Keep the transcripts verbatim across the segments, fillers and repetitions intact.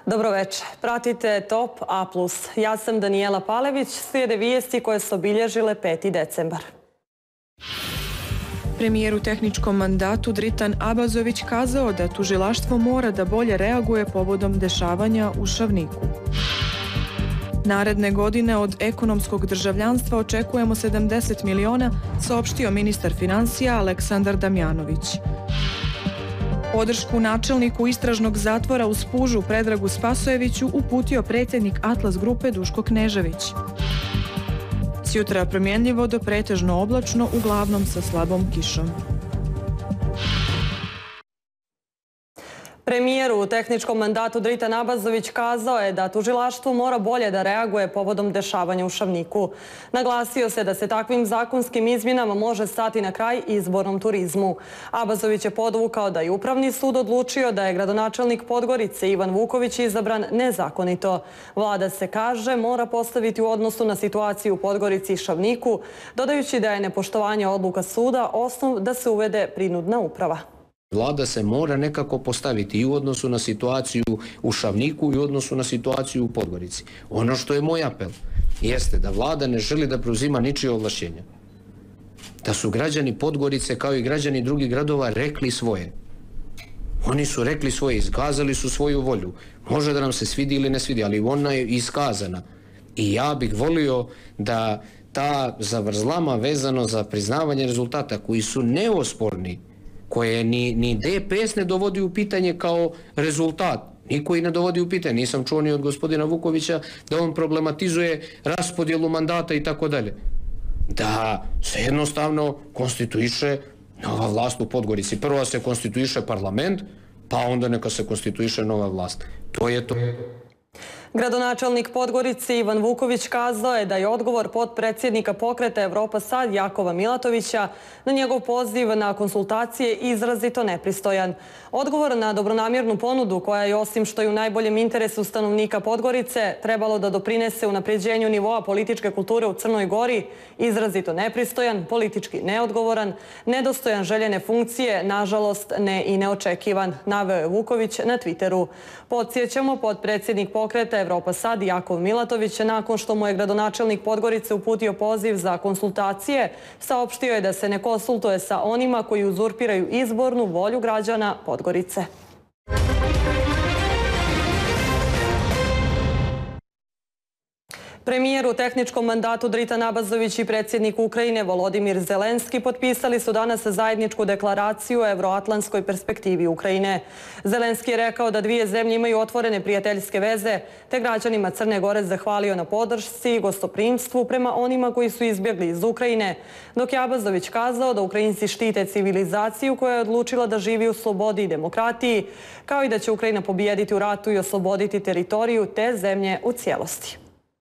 Dobroveče. Pratite Top A plus. Ja sam Danijela Palević, slijede vijesti koje su obilježile peti decembar. Premijer u tehničkom mandatu Dritan Abazović kazao da tužilaštvo mora da bolje reaguje povodom dešavanja u Šavniku. Naredne godine od ekonomskog državljanstva očekujemo sedamdeset miliona, saopštio ministar finansija Aleksandar Damjanović. Podršku načelniku istražnog zatvora u Spužu Predragu Spasojeviću uputio predsjednik Atlas grupe Duško Knežević. Sjutra promjenljivo do pretežno oblačno, uglavnom sa slabom kišom. Premijer u tehničkom mandatu Dritan Abazović kazao je da tužilaštvo mora bolje da reaguje povodom dešavanja u Šavniku. Naglasio se da se takvim zakonskim izmjenama može stati na kraj izbornom turizmu. Abazović je podvukao da je Upravni sud odlučio da je gradonačelnik Podgorice Ivan Vuković izabran nezakonito. Vlada se, kaže, mora postaviti u odnosu na situaciju u Podgorici i Šavniku, dodajući da je nepoštovanje odluka suda osnov da se uvede prinudna uprava. Vlada se mora nekako postaviti i u odnosu na situaciju u Šavniku i u odnosu na situaciju u Podgorici. Ono što je moj apel jeste da vlada ne želi da preuzima ničije ovlašćenja. Da su građani Podgorice kao i građani drugih gradova rekli svoje. Oni su rekli svoje, iskazali su svoju volju. Može da nam se svidi ili ne svidi, ali ona je iskazana. I ja bih volio da ta zavrzlama vezano za priznavanje rezultata koji su neosporni, koje ni, ni D P S ne dovodi u pitanje kao rezultat. Niko ih ne dovodi u pitanje. Nisam čuo ni od gospodina Vukovića da on problematizuje raspodjelu mandata i tako dalje. Da se jednostavno konstituiše nova vlast u Podgorici. Prvo se konstituiše parlament, pa onda neka se konstituiše nova vlast. To je to. Gradonačelnik Podgorice Ivan Vuković kazao je da je odgovor potpredsjednika pokreta Evropa Sad Jakova Milatovića na njegov poziv na konsultacije izrazito nepristojan. Odgovor na dobronamjernu ponudu koja je, osim što je u najboljem interesu stanovnika Podgorice, trebalo da doprinese unapređenju nivoa političke kulture u Crnoj Gori, izrazito nepristojan, politički neodgovoran, nedostojan željene funkcije, nažalost ne i neočekivan, naveo je Vuković na Twitteru. Podsjećamo, potpredsjednik pokreta Evropa Sad Jakov Milatović, nakon što mu je gradonačelnik Podgorice uputio poziv za konsultacije, saopštio je da se ne konsultuje sa onima koji uzurpiraju izbornu volju građana Podgorice. Premijer u tehničkom mandatu Dritan Abazović i predsjednik Ukrajine Volodimir Zelenski potpisali su danas zajedničku deklaraciju o evroatlantskoj perspektivi Ukrajine. Zelenski je rekao da dvije zemlje imaju otvorene prijateljske veze, te građanima Crne Gore zahvalio na podršci i gostoprimstvu prema onima koji su izbjegli iz Ukrajine, dok je Abazović kazao da Ukrajinci štite civilizaciju koja je odlučila da živi u slobodi i demokratiji, kao i da će Ukrajina pobijediti u ratu i osloboditi teritoriju te zemlje u cijelosti.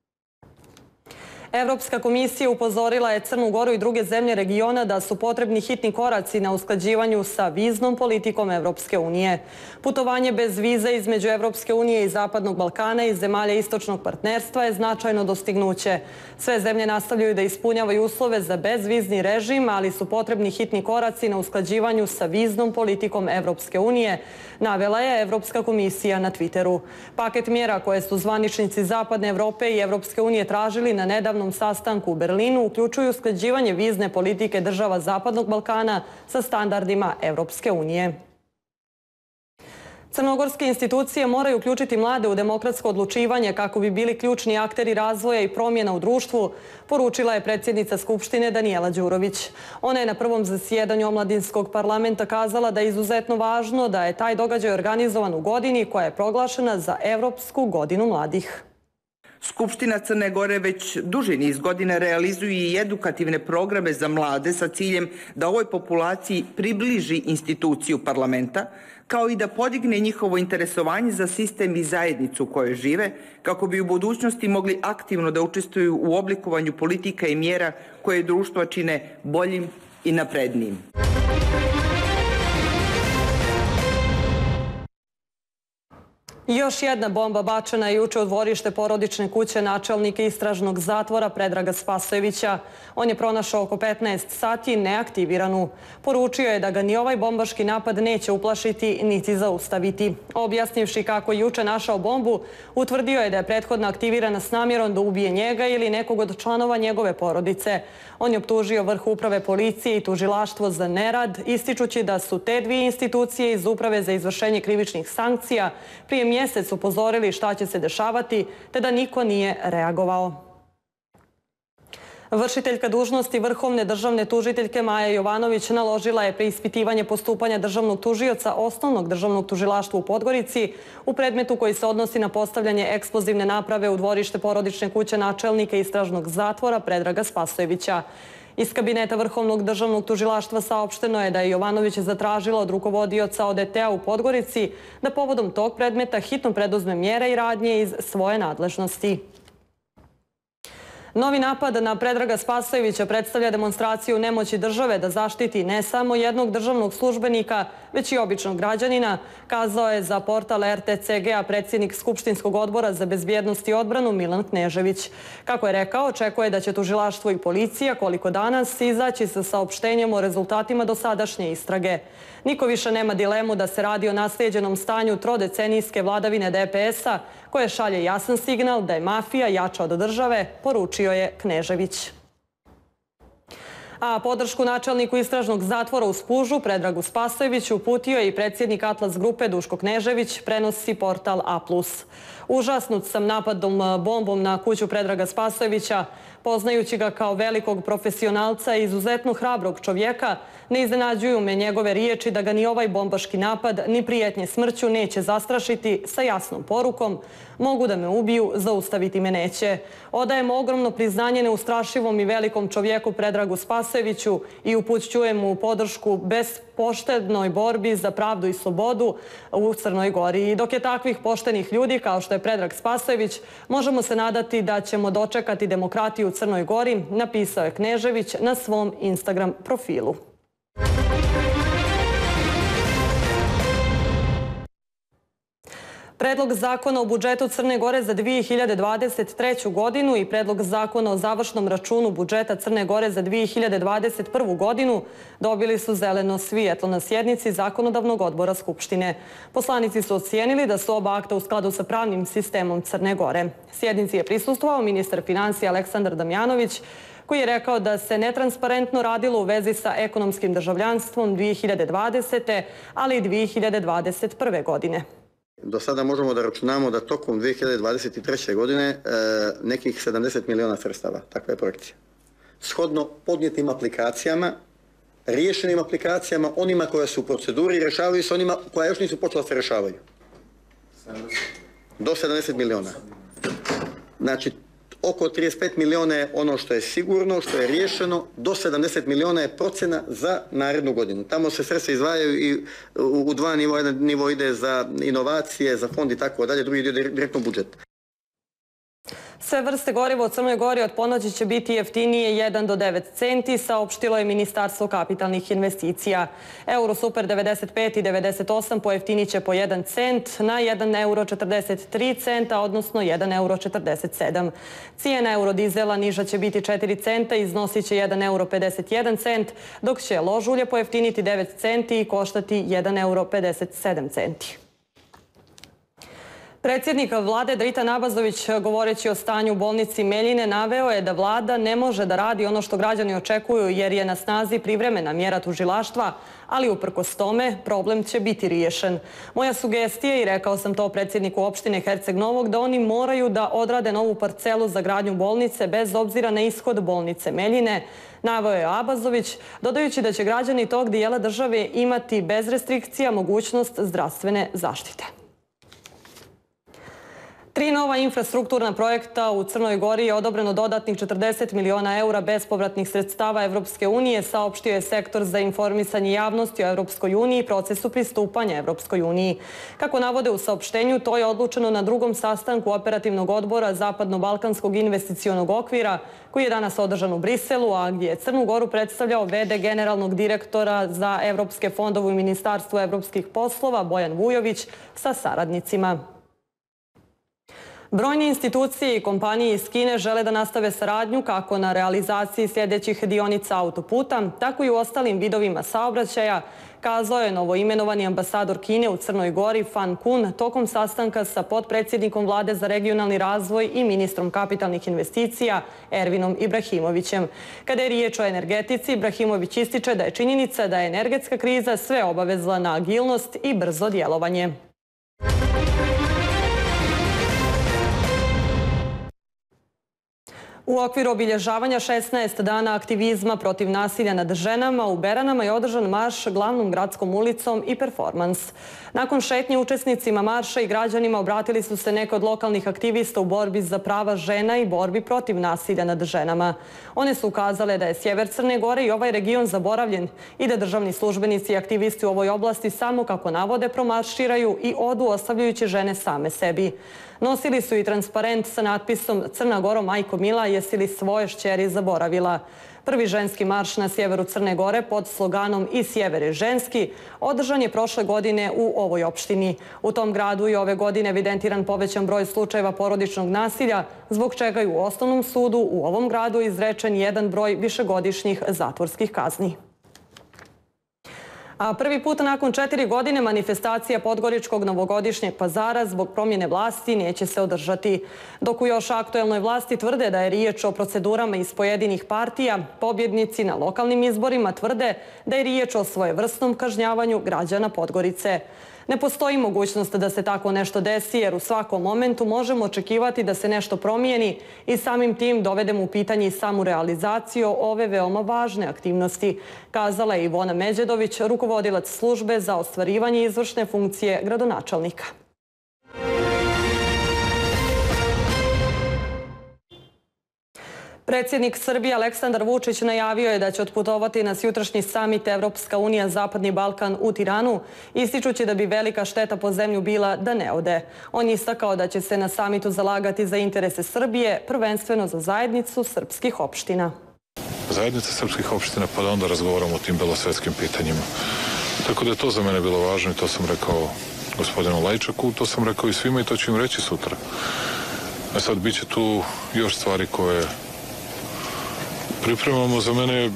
Evropska komisija upozorila je Crnu Goru i druge zemlje regiona da su potrebni hitni koraci na usklađivanju sa viznom politikom Evropske unije. Putovanje bez vize između Evropske unije i Zapadnog Balkana i zemalja istočnog partnerstva je značajno dostignuće. Sve zemlje nastavljaju da ispunjavaju uslove za bezvizni režim, ali su potrebni hitni koraci na usklađivanju sa viznom politikom Evropske unije, navela je Evropska komisija na Twitteru. Paket mjera koje su zvaničnici Zapadne Evrope i Evropske unije tražili na nedavnom sastanku u Berlinu uključuju usklađivanje vizne politike država Zapadnog Balkana sa standardima Evropske unije. Crnogorske institucije moraju uključiti mlade u demokratsko odlučivanje kako bi bili ključni akteri razvoja i promjena u društvu, poručila je predsjednica Skupštine Danijela Đurović. Ona je na prvom zasjedanju omladinskog parlamenta kazala da je izuzetno važno da je taj događaj organizovan u godini koja je proglašena za Evropsku godinu mladih. Skupština Crne Gore već duži niz godina realizuje i edukativne programe za mlade sa ciljem da ovoj populaciji približi instituciju parlamenta, kao i da podigne njihovo interesovanje za sistem i zajednicu u kojoj žive, kako bi u budućnosti mogli aktivno da učestvuju u oblikovanju politika i mjera koje društvo čine boljim i naprednijim. Još jedna bomba bačena je juče u dvorište porodične kuće načelnika istražnog zatvora Predraga Spasojevića. On je pronašao oko petnaest sati neaktiviranu. Poručio je da ga ni ovaj bombaški napad neće uplašiti niti zaustaviti. Objasnivši kako je juče našao bombu, utvrdio je da je prethodno aktivirana s namjerom da ubije njega ili nekog od članova njegove porodice. On je optužio vrh uprave policije i tužilaštvo za nerad, ističući da su te dvije institucije iz Uprave za izvršenje krivičnih sankcija prije mjesec upozorili šta će se dešavati, te da niko nije reagovao. Vršiteljka dužnosti Vrhovne državne tužiteljke Maja Jovanović naložila je preispitivanje postupanja državnog tužioca Osnovnog državnog tužilaštva u Podgorici u predmetu koji se odnosi na postavljanje eksplozivne naprave u dvorište porodične kuće načelnika istražnog zatvora Predraga Spasojevića. Iz kabineta Vrhovnog državnog tužilaštva saopšteno je da je Jovanović zatražila od rukovodioca O D T-a u Podgorici da povodom tog predmeta hitno preduzme mjere i radnje iz svoje nadležnosti. Novi napad na Predraga Spasojevića predstavlja demonstraciju nemoći države da zaštiti ne samo jednog državnog službenika, već i običnog građanina, kazao je za portal R T C G-a predsjednik Skupštinskog odbora za bezbjednost i odbranu Milan Knežević. Kako je rekao, očekuje da će tužilaštvo i policija koliko danas izaći sa saopštenjem o rezultatima dosadašnje istrage. Niko više nema dilemu da se radi o naslijeđenom stanju trodecenijske vladavine D P S-a, koje šalje jasan signal da je mafija jača od države, poručio je Knežević. A podršku načelniku istražnog zatvora u Spužu, Predragu Spasojeviću, uputio je i predsjednik Atlas grupe Duško Knežević, prenosi portal A plus. Užasnut sam napadom bombom na kuću Predraga Spasojevića, poznajući ga kao velikog profesionalca i izuzetno hrabrog čovjeka, ne iznenađuju me njegove riječi da ga ni ovaj bombaški napad, ni prijetnje smrću neće zastrašiti sa jasnom porukom: mogu da me ubiju, zaustaviti me neće. Odajem ogromno priznanje neustrašivom i velikom čovjeku Predragu Spasojeviću i upućujem mu podršku bespoštednoj borbi za pravdu i slobodu u Crnoj Gori. I dok je takvih poštenih ljudi kao što je Predrag Spasojević, možemo se nadati da ćemo dočekati demokratiju u Crnoj Gori, napisao je Knežević na svom Instagram profilu. Predlog zakona o budžetu Crne Gore za dvije hiljade dvadeset treću godinu i Predlog zakona o završnom računu budžeta Crne Gore za dvije hiljade dvadeset prvu godinu dobili su zeleno svjetlo na sjednici Zakonodavnog odbora Skupštine. Poslanici su ocijenili da su oba akta u skladu sa pravnim sistemom Crne Gore. Sjednici je prisustvovao ministar financija Aleksandar Damjanović, koji je rekao da se netransparentno radilo u vezi sa ekonomskim državljanstvom dvije hiljade dvadesete. ali i dvije hiljade dvadeset prve. godine. Do sada možemo da računamo da tokom dvije hiljade dvadeset treće. godine e, nekih sedamdeset miliona sredstava, takva je projekcija. Shodno podnijetim aplikacijama, riješenim aplikacijama, onima koja su u proceduri, rješavaju se onima koja još nisu počela se rješavaju. Do sedamdeset miliona. Znači, oko trideset pet miliona je ono što je sigurno, što je riješeno, do sedamdeset miliona je procjena za narednu godinu. Tamo se sredstva izdvajaju i u dva nivoa, jedan nivo ide za inovacije, za fond i tako dalje, drugi ide direktno u budžet. Sve vrste goriva u Crnoj Gori od ponoći će biti jeftinije jedan do devet centi, saopštilo je Ministarstvo kapitalnih investicija. Euro Super devedeset pet i devedeset osam pojeftinit će po jedan cent na jedan euro četrdeset tri centa, odnosno jedan euro četrdeset sedam. Cijena eurodizela niža će biti četiri centa i iznosit će jedan euro pedeset jedan cent, dok će lož ulje pojeftiniti devet centi i koštati jedan euro pedeset sedam centi. Predsjednik vlade Dritan Abazović, govoreći o stanju u bolnici Meljine, naveo je da vlada ne može da radi ono što građani očekuju jer je na snazi privremena mjera tužilaštva, ali uprkos tome problem će biti riješen. Moja sugestija, i rekao sam to predsjedniku opštine Herceg Novog, da oni moraju da odrade novu parcelu za gradnju bolnice bez obzira na ishod bolnice Meljine, naveo je Abazović, dodajući da će građani tog dijela države imati bez restrikcija mogućnost zdravstvene zaštite. Tri nova infrastrukturna projekta u Crnoj Gori je odobreno dodatnih četrdeset miliona eura bespovratnih sredstava Evropske unije, saopštio je sektor za informisanje javnosti o Evropskoj uniji i procesu pristupanja Evropskoj uniji. Kako navode u saopštenju, to je odlučeno na drugom sastanku operativnog odbora Zapadno-Balkanskog investicionog okvira, koji je danas održan u Briselu, a gdje je Crnu Goru predstavljao ve de generalnog direktora za evropske fondove u Ministarstvu evropskih poslova Bojan Vujović sa saradnicima. Brojne institucije i kompanije iz Kine žele da nastave saradnju kako na realizaciji sljedećih dionica autoputa, tako i u ostalim vidovima saobraćaja, kazao je novoimenovani ambasador Kine u Crnoj Gori Fan Kun tokom sastanka sa potpredsjednikom vlade za regionalni razvoj i ministrom kapitalnih investicija Ervinom Ibrahimovićem. Kada je riječ o energetici, Ibrahimović ističe da je činjenica da je energetska kriza sve obavezla na agilnost i brzo djelovanje. U okviru obilježavanja šesnaest dana aktivizma protiv nasilja nad ženama u Beranama je održan marš glavnom gradskom ulicom i performans. Nakon šetnje učesnicima marša i građanima obratili su se neki od lokalnih aktivista u borbi za prava žena i borbi protiv nasilja nad ženama. One su ukazale da je sjever Crne Gore i ovaj region zaboravljen i da državni službenici i aktivisti u ovoj oblasti samo, kako navode, promarširaju i odu ostavljajući žene same sebi. Nosili su i transparent sa natpisom "Crna Goro, majko mila, jesi li svoje šćeri zaboravila?". Prvi ženski marš na sjeveru Crne Gore pod sloganom "I sjever je ženski" održan je prošle godine u ovoj opštini. U tom gradu je ove godine evidentiran povećan broj slučajeva porodičnog nasilja, zbog čega je u osnovnom sudu u ovom gradu izrečen jedan broj višegodišnjih zatvorskih kazni. A prvi put nakon četiri godine manifestacija Podgoričkog novogodišnjeg pazara zbog promjene vlasti neće se održati. Dok u još aktuelnoj vlasti tvrde da je riječ o procedurama iz pojedinih partija, pobjednici na lokalnim izborima tvrde da je riječ o svojevrsnom kažnjavanju građana Podgorice. Ne postoji mogućnost da se tako nešto desi, jer u svakom momentu možemo očekivati da se nešto promijeni i samim tim dovedemo u pitanje i samu realizaciju ove veoma važne aktivnosti, kazala je Ivona Međedović, rukovodilac službe za ostvarivanje izvršne funkcije gradonačelnika. Predsjednik Srbije Aleksandar Vučić najavio je da će otputovati na sjutrašnji samit Evropska unija Zapadni Balkan u Tiranu, ističući da bi velika šteta po zemlju bila da ne ode. On je istakao da će se na samitu zalagati za interese Srbije, prvenstveno za zajednicu srpskih opština. Zajednica srpskih opština, pa da onda razgovaramo o tim belosvetskim pitanjima. Tako da je to za mene bilo važno i to sam rekao gospodinu Lajčaku, to sam rekao i svima i to ću im reći sutra. A sad bit će tu još stvari koje pripremamo. Za mene,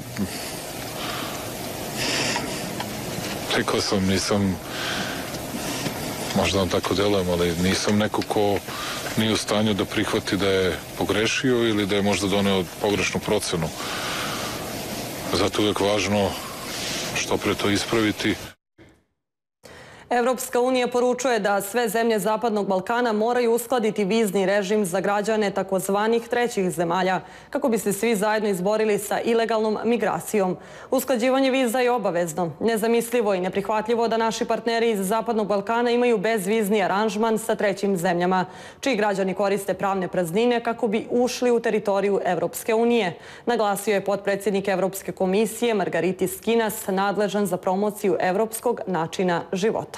rekao sam, nisam, možda vam tako delujem, ali nisam neko ko nije u stanju da prihvati da je pogrešio ili da je možda doneo pogrešnu procenu. Zato je uvijek važno što pre to ispraviti. Evropska unija poručuje da sve zemlje Zapadnog Balkana moraju uskladiti vizni režim za građane takozvanih trećih zemalja, kako bi se svi zajedno izborili sa ilegalnom migracijom. Usklađivanje viza je obavezno. Nezamislivo i neprihvatljivo da naši partneri iz Zapadnog Balkana imaju bezvizni aranžman sa trećim zemljama, čiji građani koriste pravne praznine kako bi ušli u teritoriju Evropske unije, naglasio je potpredsjednik Evropske komisije Margaritis Skinas, nadležan za promociju evropskog načina života.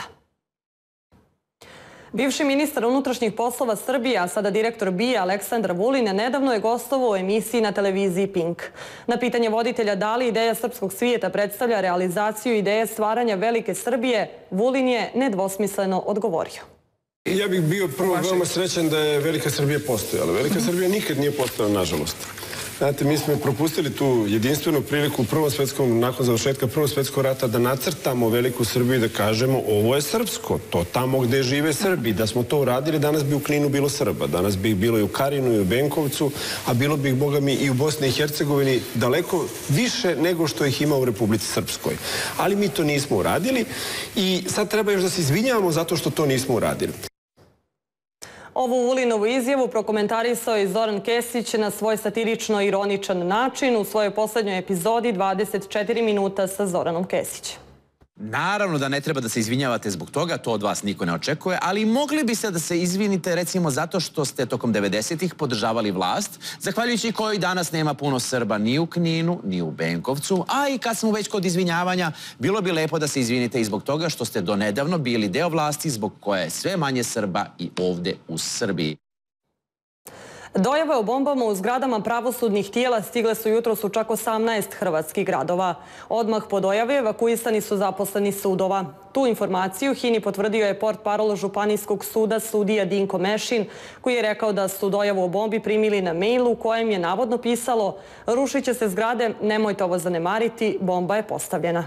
Bivši ministar unutrašnjih poslova Srbije, a sada direktor B I A Aleksandar Vulin, nedavno je gostovao u emisiji na televiziji Pink. Na pitanje voditelja da li ideja srpskog svijeta predstavlja realizaciju ideje stvaranja velike Srbije, Vulin je nedvosmisleno odgovorio. Ja bih bio prvo veoma srećan da je velika Srbija postojala. Velika Srbija nikad nije postojala, nažalost. Znate, mi smo propustili tu jedinstvenu priliku u Prvom svjetskom, nakon završetka Prvog svjetskog rata, da nacrtamo veliku Srbiju i da kažemo ovo je srpsko, to tamo gdje žive Srbi. Da smo to uradili, danas bi u Kninu bilo Srba, danas bi bilo i u Karinu i u Benkovcu, a bilo bi, boga mi, i u Bosni i Hercegovini daleko više nego što ih ima u Republici Srpskoj. Ali mi to nismo uradili i sad treba još da se izvinjavamo zato što to nismo uradili. Ovu Vulinovu izjavu prokomentarisao je Zoran Kesić na svoj satirično-ironičan način u svojoj posljednjoj epizodi dvadeset četiri minuta sa Zoranom Kesićem. Naravno da ne treba da se izvinjavate zbog toga, to od vas niko ne očekuje, ali mogli biste da se izvinite recimo zato što ste tokom devedesetih podržavali vlast, zahvaljujući kojoj danas nema puno Srba ni u Kninu, ni u Benkovcu, a i kad smo već kod izvinjavanja, bilo bi lepo da se izvinite i zbog toga što ste donedavno bili deo vlasti zbog koje je sve manje Srba i ovde u Srbiji. Dojave o bombama u zgradama pravosudnih tijela stigle su jutros u čak osamnaest hrvatskih gradova. Odmah po dojavi evakuisani su zaposleni sudova. Tu informaciju H I N I potvrdio je portparol Županijskog suda sudija Dinko Mešin, koji je rekao da su dojavu o bombi primili na mailu u kojem je navodno pisalo: rušit će se zgrade, nemojte ovo zanemariti, bomba je postavljena.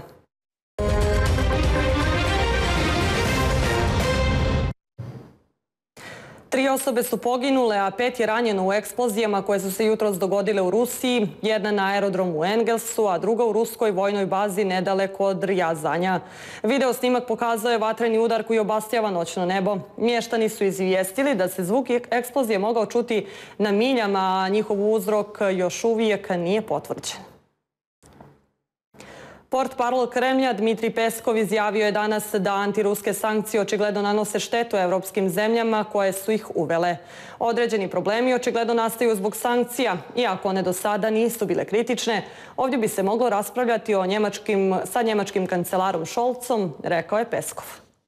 Tri osobe su poginule, a pet je ranjeno u eksplozijama koje su se jutros dogodile u Rusiji, jedna na aerodromu u Engelsu, a druga u ruskoj vojnoj bazi nedaleko od Rjazanja. Video snimak pokazao je vatreni udar koji obasjava noćno nebo. Mještani su izvijestili da se zvuk eksplozije mogao čuti na miljama, a njihov uzrok još uvijek nije potvrđen. Portparol Kremlja Dmitrij Peskov izjavio je danas da antiruske sankcije očigledno nanose štetu evropskim zemljama koje su ih uvele. Određeni problemi očigledno nastaju zbog sankcija, iako one do sada nisu bile kritične. Ovdje bi se moglo raspravljati o njemačkim, sa njemačkim kancelarom Scholzom, rekao je Peskov.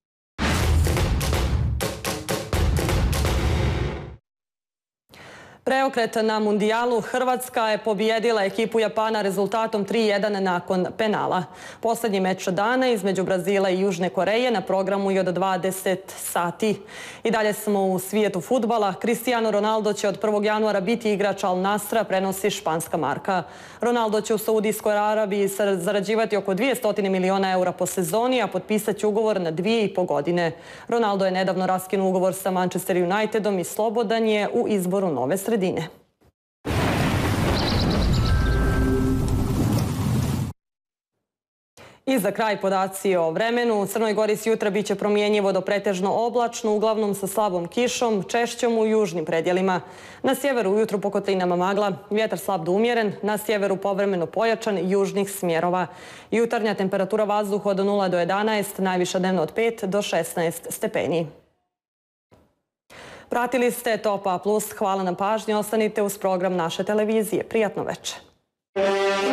Preokret na mundijalu. Hrvatska je pobijedila ekipu Japana rezultatom tri jedan nakon penala. Posljednji meč dana između Brazila i Južne Koreje na programu je od dvadeset sati. I dalje smo u svijetu fudbala. Cristiano Ronaldo će od prvog januara biti igrač Al Nasra, prenosi španska marka. Ronaldo će u Saudijskoj Arabiji zarađivati oko dvjesto miliona eura po sezoni, a potpisat će ugovor na dvije i po godine. Ronaldo je nedavno raskinuo ugovor sa Manchester Unitedom i slobodan je u izboru nove sredine. I za kraj podaci o vremenu. U Crnoj Gori s jutra biće promjenjivo do pretežno oblačno, uglavnom sa slabom kišom, češćom u južnim predjelima. Na sjeveru ujutru po kotlinama magla, vjetar slab do umjeren, na sjeveru povremeno pojačan južnih smjerova. Jutarnja temperatura vazduha od nula do jedanaest, najviša dnevno od pet do šesnaest stepeni. Pratili ste Top A plus, hvala na pažnji, ostanite uz program naše televizije. Prijatno večer.